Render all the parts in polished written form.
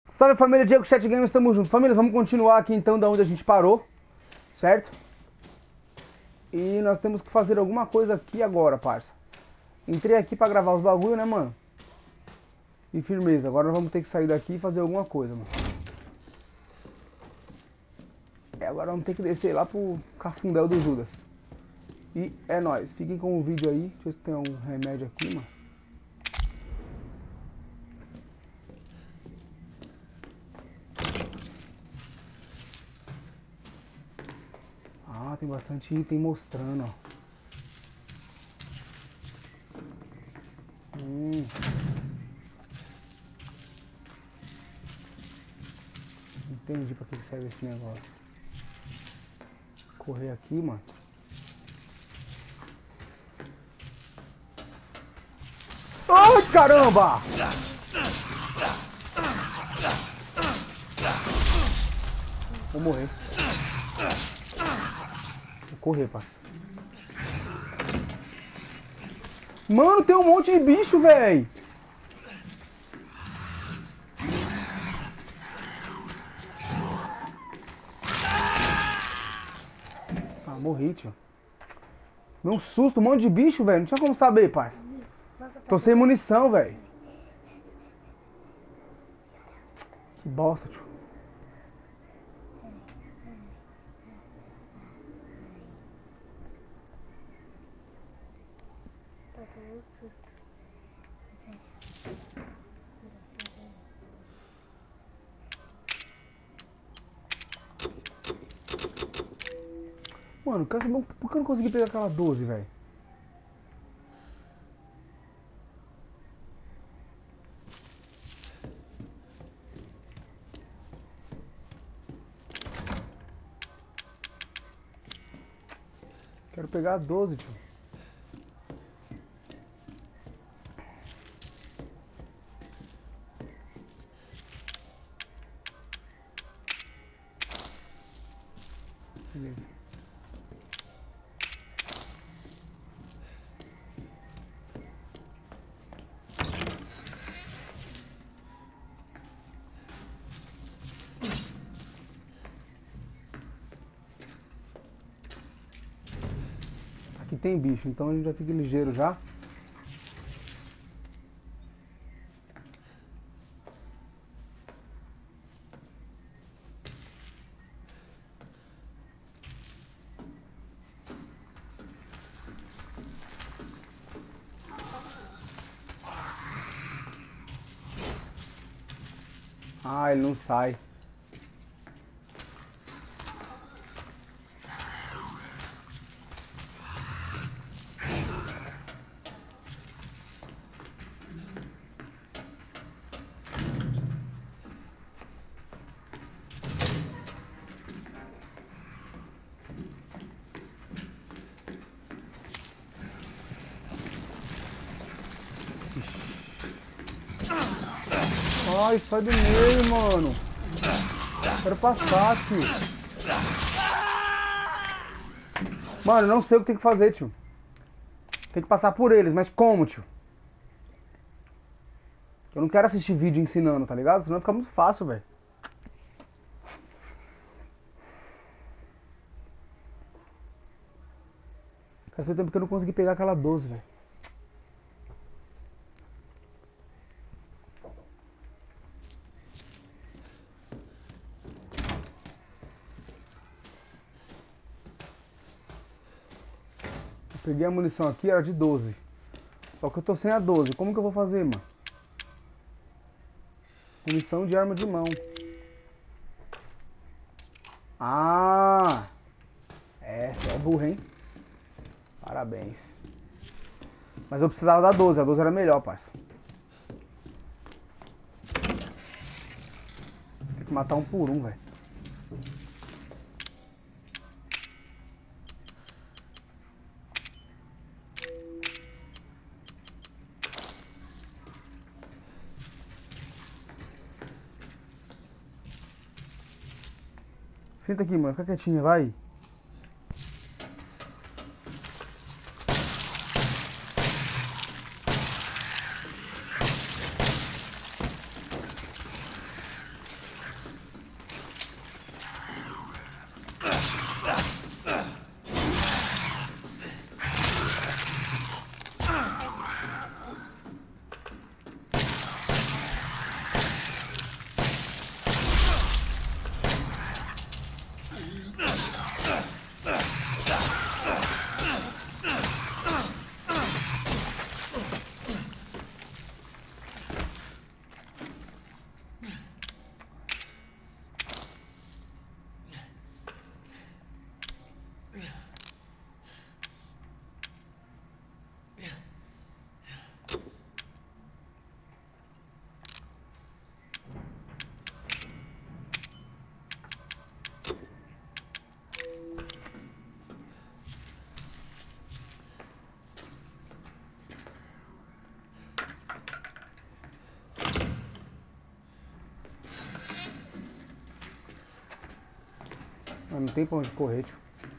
Salve família, Diego Chat Games, tamo junto. Família, vamos continuar aqui então da onde a gente parou, certo? E nós temos que fazer alguma coisa aqui agora, parça. Entrei aqui pra gravar os bagulho, né, mano? E firmeza, agora nós vamos ter que sair daqui e fazer alguma coisa, mano. Agora vamos ter que descer lá pro Cafundel do Judas. E é nóis, fiquem com o vídeo aí. Deixa eu ver se tem um remédio aqui, mano. Ah, tem bastante item mostrando, ó. Entendi pra que serve esse negócio. Correr aqui, mano. Ai, caramba! Vou morrer. Vou correr, parça. Mano, tem um monte de bicho, velho. Ah, morri, tio. Meu susto, um monte de bicho, velho. Não tinha como saber, parça. Tô sem munição, velho. Que bosta, tio. Tá dando susto. Mano, quero saber por que eu não consegui pegar aquela 12, velho? Quero pegar a 12, tio. Beleza. Aqui tem bicho, então a gente já fica ligeiro já. Ah, ele não sai. Ai, sai do meio, mano. Quero passar, tio. Mano, não sei o que tem que fazer, tio. Tem que passar por eles, mas como, tio? Eu não quero assistir vídeo ensinando, tá ligado? Senão fica muito fácil, velho. Faz tempo que eu não consegui pegar aquela 12, velho. Peguei a munição aqui, era de 12. Só que eu tô sem a 12. Como que eu vou fazer, mano? Munição de arma de mão. Ah! É, você é burro, hein? Parabéns. Mas eu precisava da 12. A 12 era melhor, parça. Tem que matar um por um, velho. Senta aqui, mano. Fica quietinho, vai. Mas não tem pra onde correr, tio.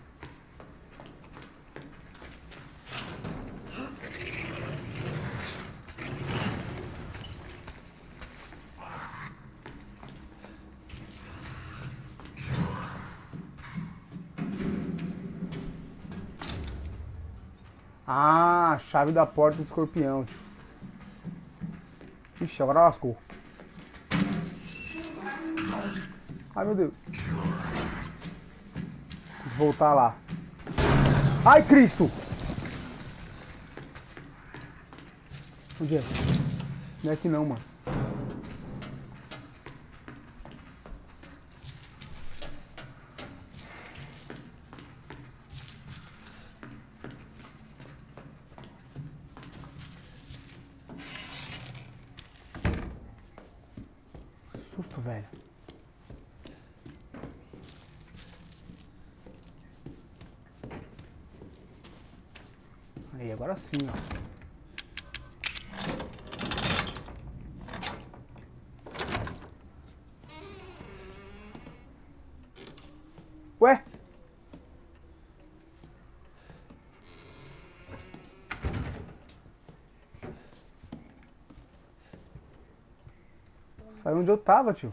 Ah, chave da porta do escorpião, tio. Ixi, agora lascou. Ai, meu Deus. Tem que voltar lá. Ai, Cristo! Onde é? Não é aqui não, mano. Susto, velho. Aí, agora sim, ó. Ué? Saiu onde eu tava, tio.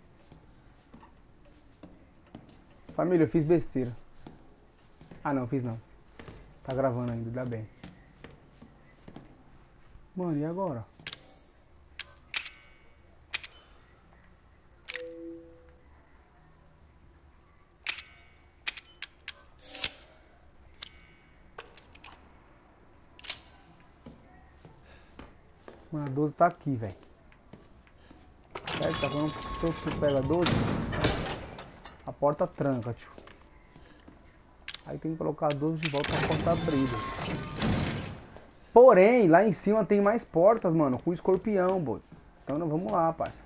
Família, eu fiz besteira. Ah, não, fiz não. Tá gravando ainda, dá bem. Mano, e agora? Mano, a 12 tá aqui, velho. Certo? Tá falando que se eu pego a 12, a porta tranca, tio. Aí tem que colocar a 12 de volta pra porta abrida. Porém, lá em cima tem mais portas, mano, com escorpião, boy. Então vamos lá, parça.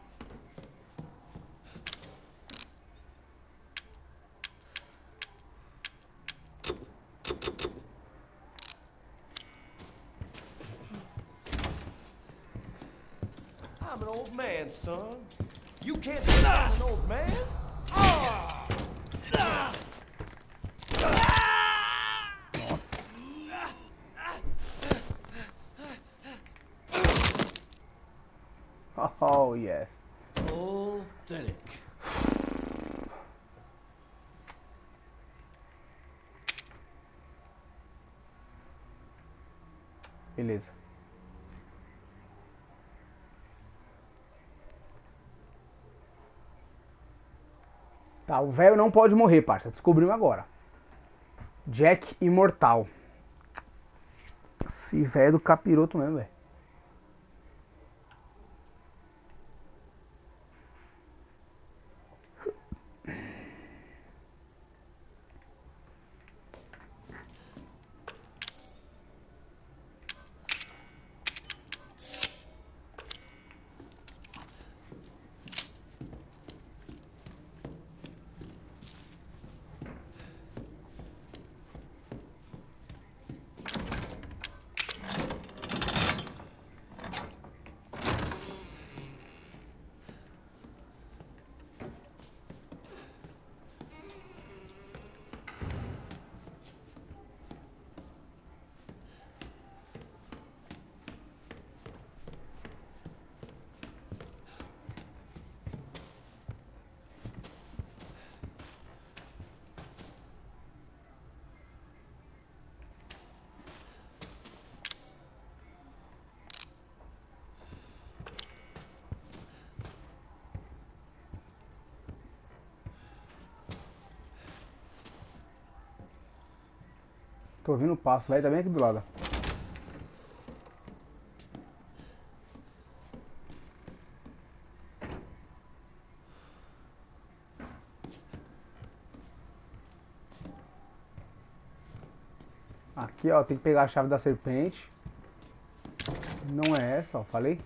I'm an old man, son. You can't say I'm an old man? Oh, yes. Authentic. Beleza. Tá, o velho não pode morrer, parça. Descobrimos agora. Jack imortal. Esse velho é do capiroto mesmo, velho. Tô ouvindo o passo, velho. Tá bem aqui do lado. Aqui, ó, tem que pegar a chave da serpente. Não é essa, ó, falei.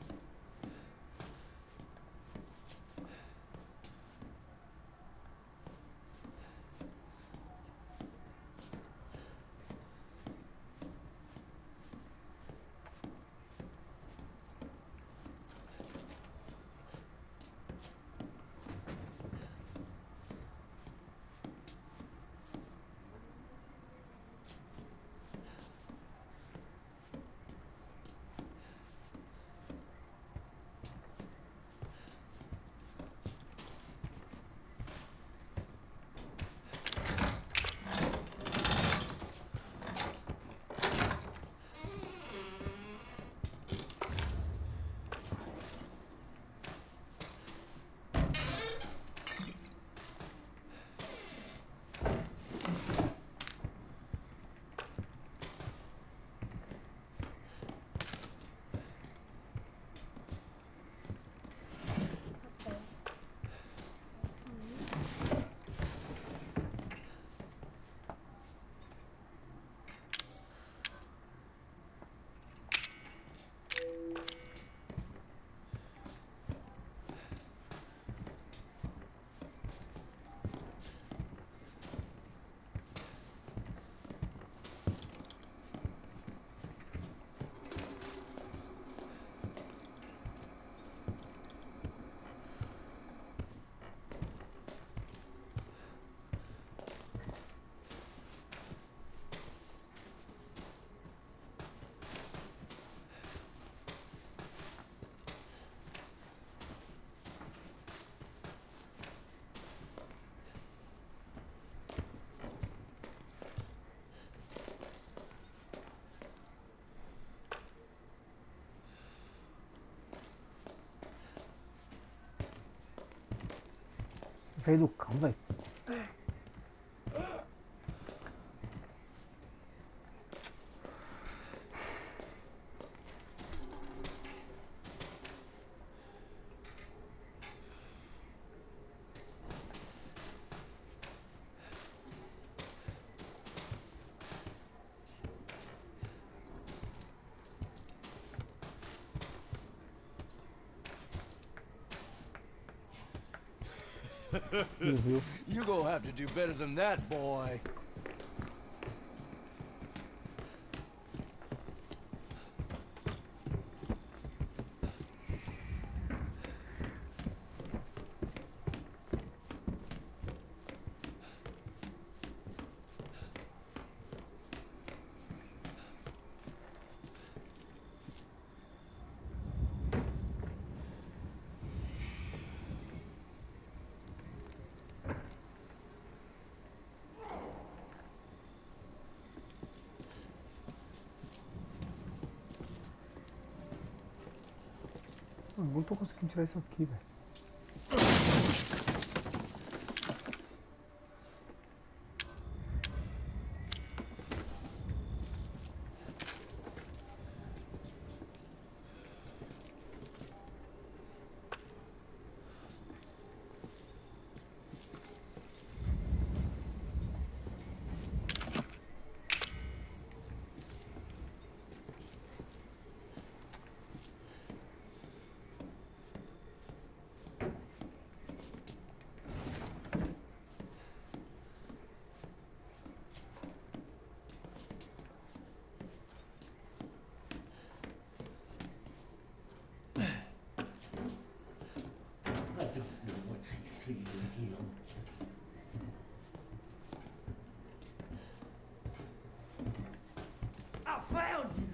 Velho do cão, velho. You gonna have to do better than that, boy. Não tô conseguindo tirar isso aqui, velho. I found you.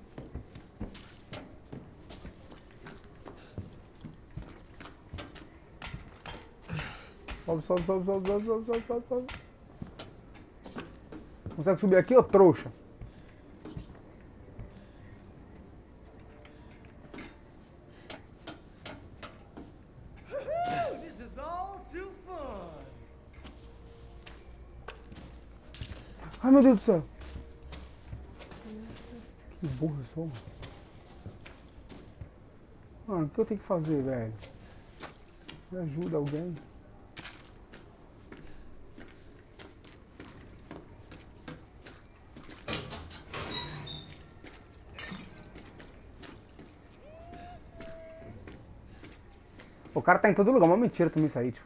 Sobe, sobe, sobe, sobe, sobe, sobe, sobe, sobe, sobe. Consegue subir aqui, ô trouxa? This is all too fun. Ai, meu Deus do céu. Que burro eu sou, mano. O que eu tenho que fazer, velho? Me ajuda alguém. O cara tá em todo lugar, uma mentira também isso aí, tipo.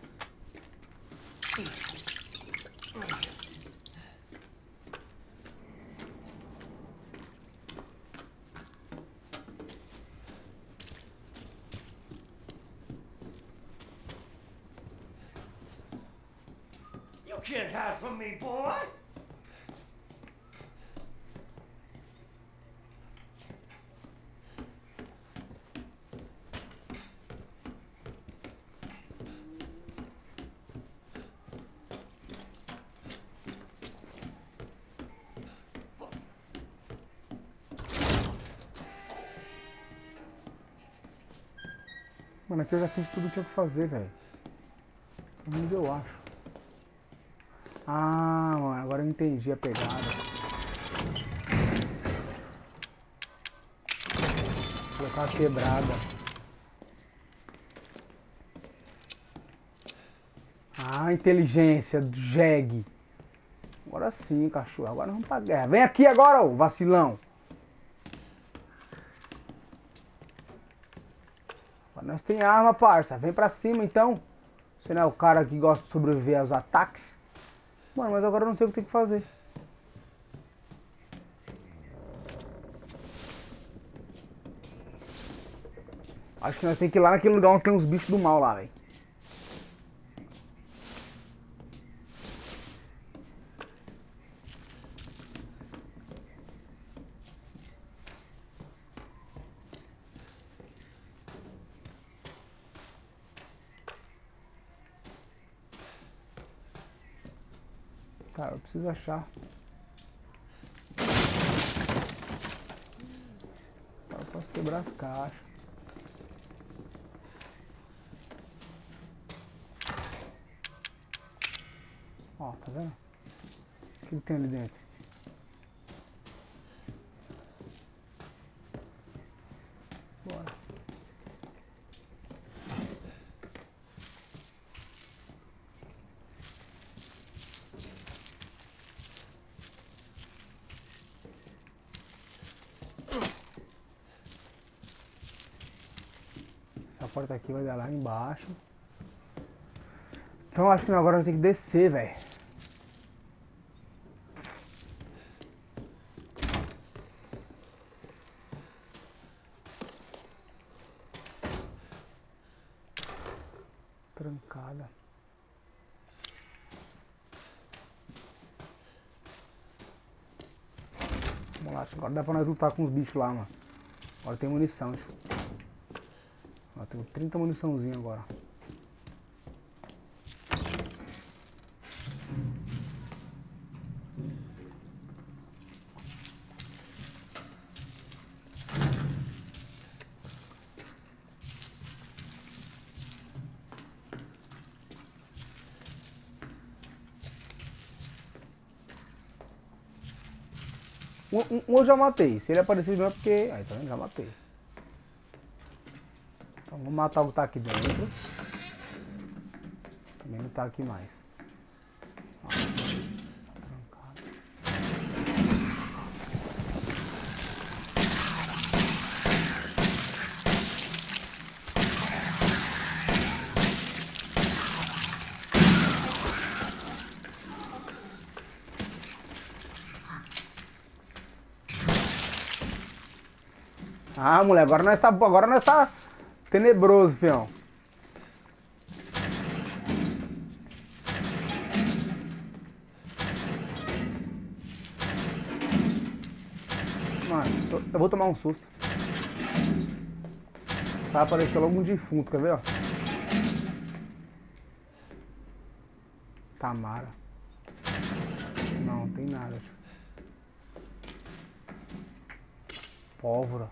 You can't hide from me, boy. Mano, aqui eu já fiz tudo que tinha que fazer, velho. Pelo menos eu acho. Ah, mano, agora eu entendi a pegada. Vou colocar uma quebrada. Ah, inteligência do jegue. Agora sim, cachorro. Agora nós vamos pra guerra. Vem aqui agora, ô vacilão. Agora nós tem arma, parça. Vem pra cima, então. Você não é o cara que gosta de sobreviver aos ataques? Mano, mas agora eu não sei o que tem que fazer. Acho que nós temos que ir lá naquele lugar onde tem os bichos do mal lá, velho. Cara, eu preciso achar. Eu posso quebrar as caixas. Ó, tá vendo? O que tem ali dentro? Bora. Essa porta aqui vai dar lá embaixo. Então acho que agora vai ter que descer, velho. Trancada. Vamos lá, agora dá pra nós lutar com os bichos lá, mano. Agora tem munição, tio. Ó, tenho 30 muniçãozinha agora. Um eu já matei. Se ele aparecer de novo é porque... Aí, tá vendo? Já matei. Então vamos matar o que tá aqui dentro. Também não tá aqui mais. Ó, trancado. Ah, moleque, agora nós tá tenebroso, fião. Mano, eu vou tomar um susto. Vai aparecer logo um defunto, quer ver, ó? Tamara. Não, não tem nada, tio. Pólvora.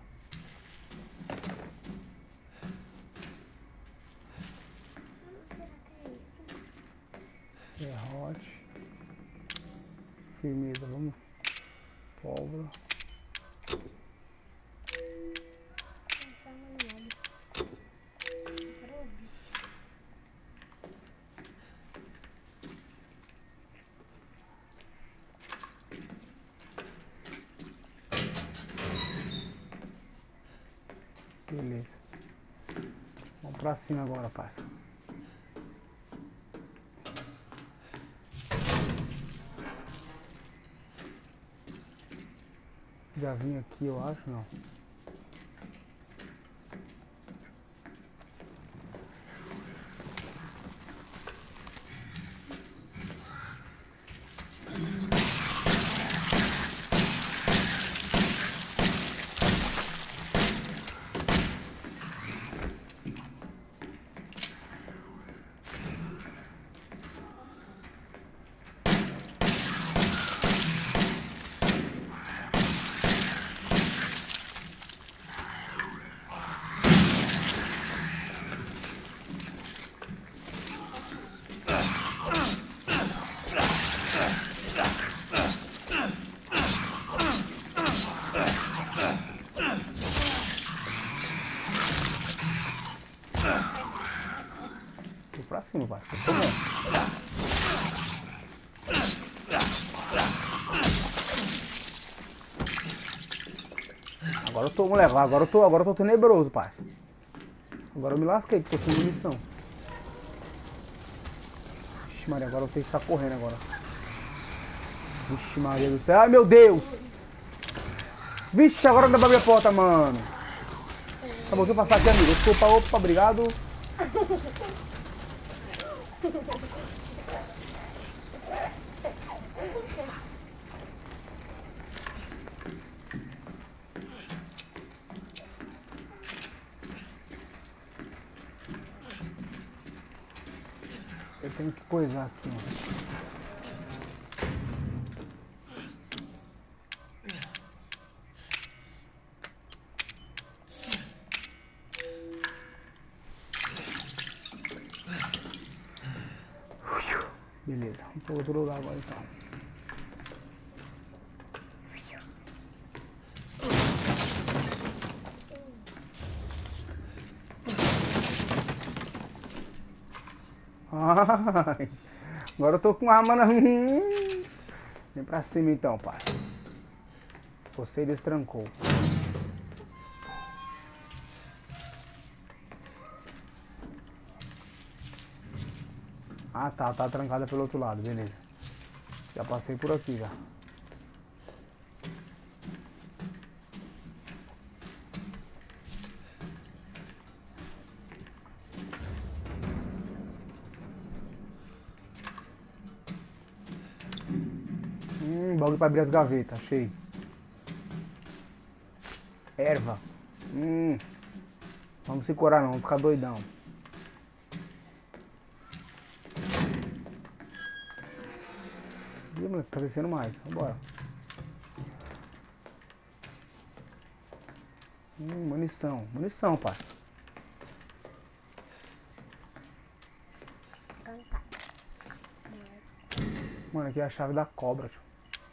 Serrote. Firmeza, vamos. Pólvora. Beleza. Vamos pra cima agora, parça. Já vim aqui, eu acho, não. Pra cima, vai. Agora eu tô, moleque, agora eu tô tenebroso, parça. Agora eu me lasquei, que tô sem munição. Vixe Maria, agora eu tenho que estar correndo agora. Vixe Maria do céu, ai meu Deus! Vixe, agora não dá pra abrir a porta, mano. Tá bom, deixa eu passar aqui, amigo. Desculpa, opa, obrigado. Eu tenho que coisar aqui, ó. Beleza, vamos para outro lugar agora então. Ai, agora eu tô com arma na... Vem pra cima então, pai. Você destrancou. Ah tá, tá trancada pelo outro lado, beleza. Já passei por aqui já. Bagulho pra abrir as gavetas, achei. Erva. Vamos se curar não, vamos ficar doidão. Ih, moleque, tá descendo mais, vambora. Munição, munição, pai. Mano, aqui é a chave da cobra, tio.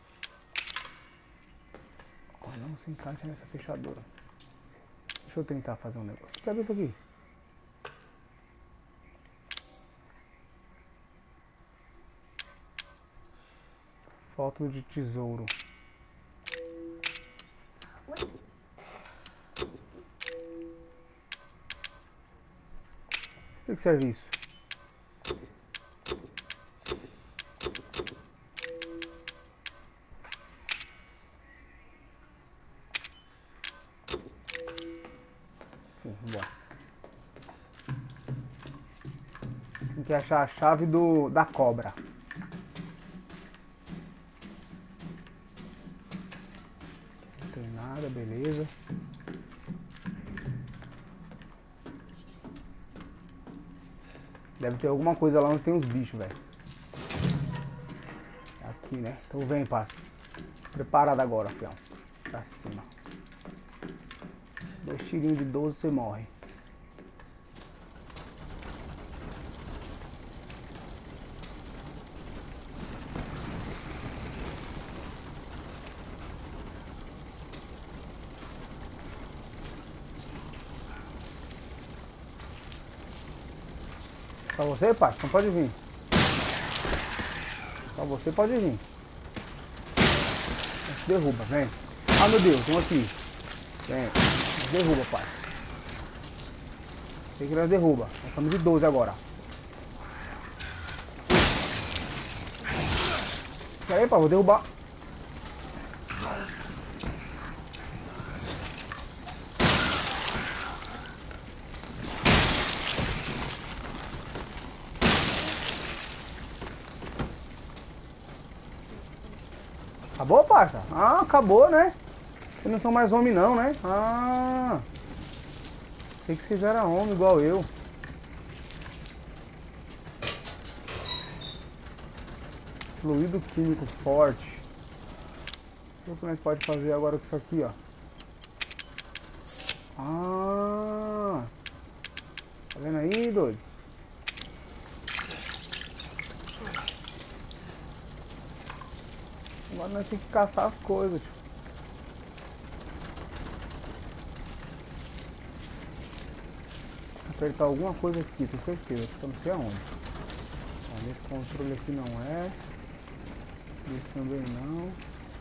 Oh, não se encaixa nessa fechadura. Deixa eu tentar fazer um negócio. Deixa eu ver isso aqui. Foto de tesouro. O que serve isso? Vambora. Tem que achar a chave da cobra. Não tem nada, beleza. Deve ter alguma coisa lá onde tem uns bichos, velho. Aqui, né? Então vem, parça. Preparado agora, fião. Pra cima. 2 tirinhos de 12 você morre. Só você, pai? Então pode vir. Só você pode vir. Derruba, vem. Ah, meu Deus, tem um aqui. Vem. Derruba, pai. Tem que nós derruba. Nós estamos de 12 agora. Pera aí, pai, vou derrubar. Acabou, parça? Ah, acabou, né? Vocês não são mais homem não, né? Ah, sei que vocês eram homem igual eu. Fluido químico forte. O que nós podemos fazer agora com isso aqui, ó? Ah, tá vendo aí, doido? Agora nós temos que caçar as coisas, tio. Apertar alguma coisa aqui, tenho certeza, que eu não sei aonde. Ó, nesse controle aqui não é. Esse também não.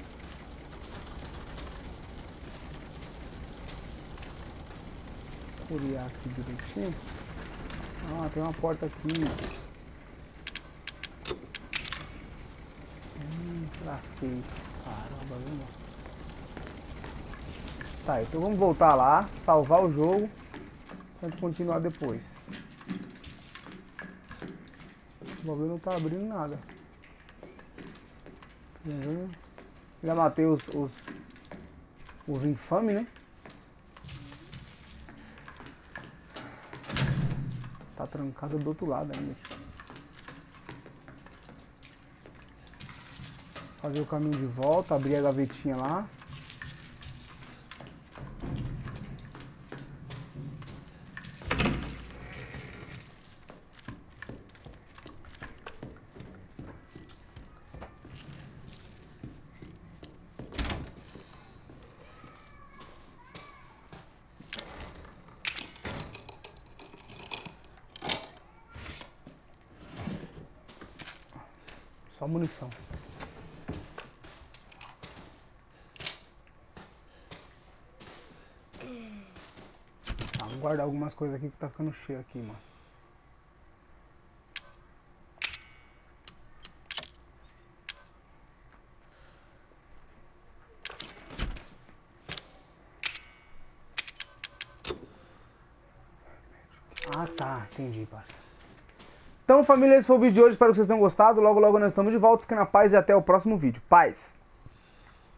Curiar aqui direitinho. Ah, tem uma porta aqui. Lasquei. Caramba, viu? Tá, então vamos voltar lá, salvar o jogo. Pra gente continuar depois. O bagulho não tá abrindo nada. Já matei os infames, né? Tá trancado do outro lado ainda. Fazer o caminho de volta, abrir a gavetinha lá. Só munição. Tá, vamos guardar algumas coisas aqui que tá ficando cheio aqui, mano. Ah, tá, entendi, parça. Então, família, esse foi o vídeo de hoje. Espero que vocês tenham gostado. Logo, logo nós estamos de volta. Fiquem na paz e até o próximo vídeo. Paz!